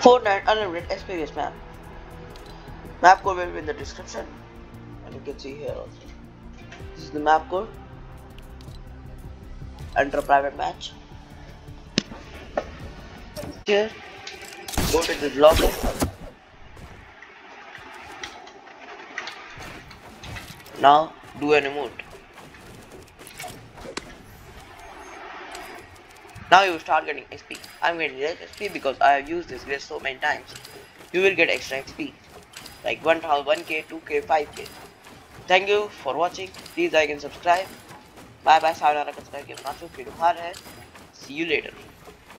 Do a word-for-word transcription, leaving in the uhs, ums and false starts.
Fortnite unlimited experience map. Map code will be in the description, and you can see here also. This is the map code. Enter private match. Here, go to the login. Now do an emote. Now you start getting X P. I'm getting less X P because I have used this glitch so many times. You will get extra X P, like one K, two K, five K. Thank you for watching. Please like and subscribe. Bye bye. Sayonara. See you later.